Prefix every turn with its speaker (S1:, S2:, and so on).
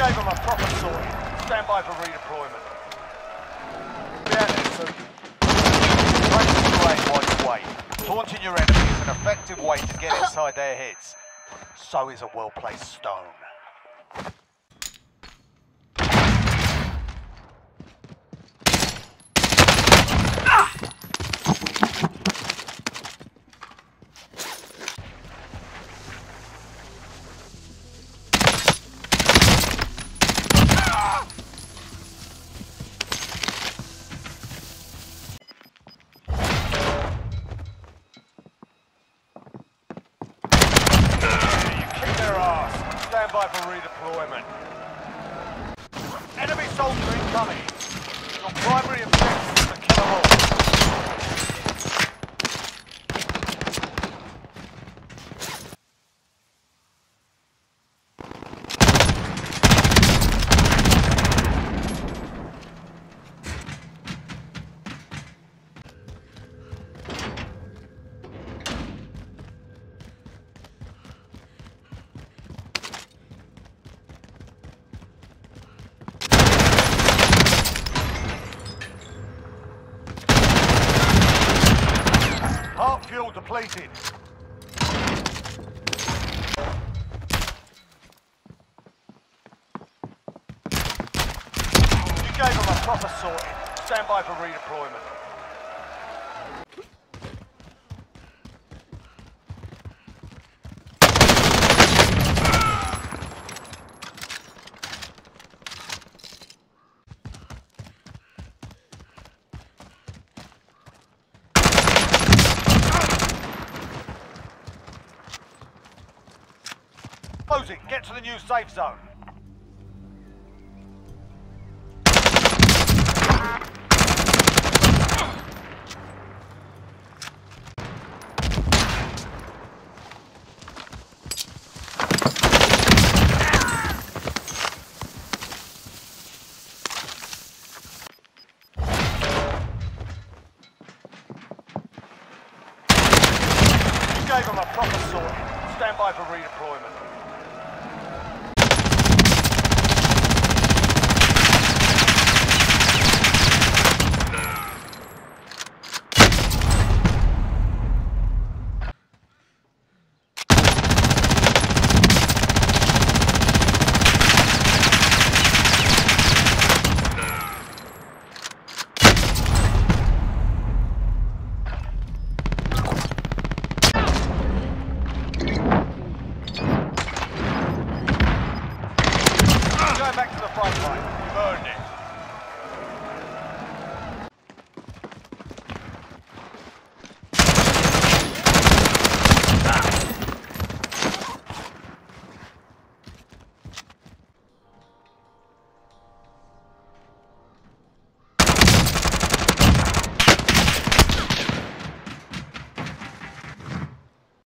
S1: gave them a proper sorting. Stand by for redeployment. Taunting your enemy is an effective way to get inside their heads. So is a well-placed stone. Stand by for redeployment. Enemy soldier incoming. Your primary objective is to kill them all. Heart fuel depleted. You gave them a proper sorting. Stand by for redeployment. Closing. Get to the new safe zone. You gave them a proper sorting. Stand by for redeployment.